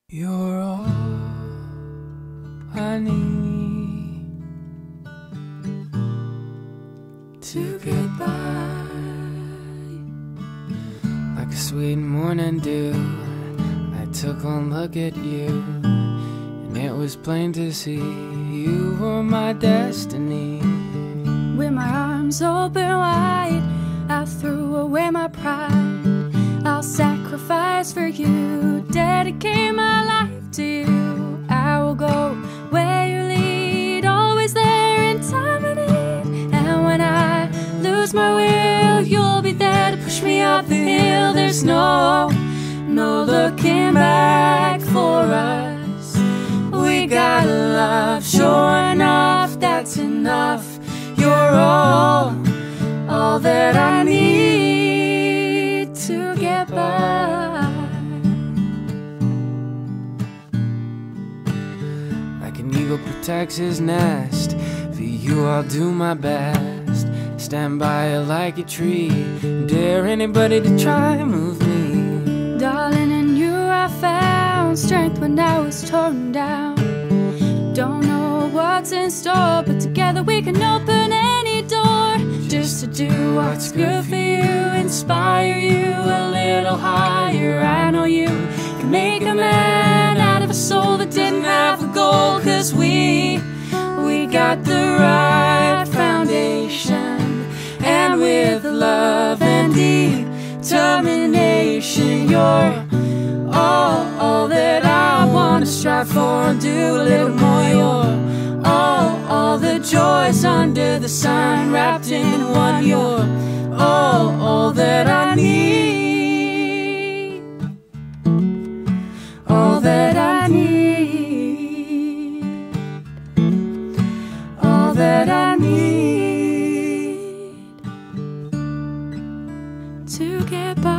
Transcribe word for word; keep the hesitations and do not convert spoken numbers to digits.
You're all I need to get by, like a sweet morning dew. I took one look at you, and it was plain to see you were my destiny. With my arms open wide, I threw away my pride. I'll sacrifice for you, dedicate my life to you. I will go where you lead, always there in time of need. And when I lose my will, you'll be there to push me up the hill. There's no, no looking back for us. We got love, sure enough, that's enough. You're all, all that I need to get by. Like an eagle protects his nest, for you I'll do my best. Stand by you like a tree, dare anybody to try and move me. Darling, in you I found strength when I was torn down. Don't know what's in store, but together we can open any door. Just to do what's good for you, inspire you a little higher. I know you can make a man out of a soul that didn't have a goal. Cause we, we got the right foundation, and with love and determination, you're all, all that I wanna strive for and do a little more. You're all, all the joys under the sun wrapped in one. You're all, all that I need, all that I need, all that I need to get by.